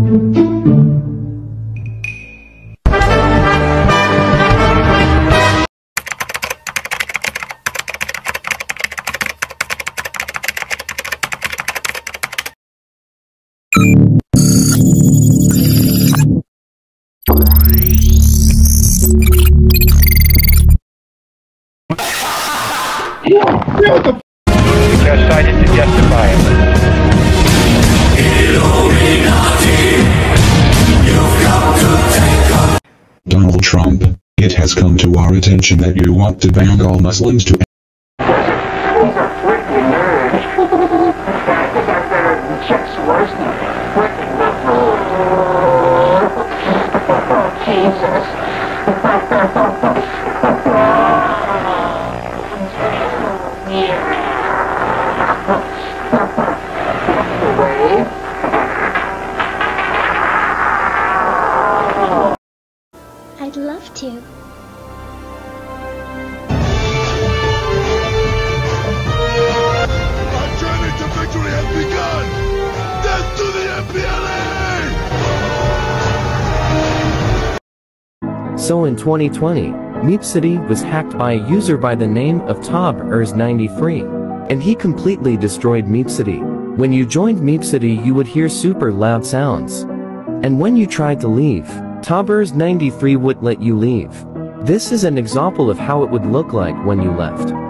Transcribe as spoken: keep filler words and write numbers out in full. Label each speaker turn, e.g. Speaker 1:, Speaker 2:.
Speaker 1: What the f- Decided to justify it.
Speaker 2: Donald Trump, it has come to our attention that you want to ban all Muslims to
Speaker 3: I'd love to.
Speaker 4: Our journey to victory has begun! Death to the M P L A!
Speaker 5: So in twenty twenty, Meep City was hacked by a user by the name of Tob Ers ninety-three. And he completely destroyed Meep City. When you joined Meep City you would hear super loud sounds. And when you tried to leave, Tob Ers ninety-three would let you leave. This is an example of how it would look like when you left.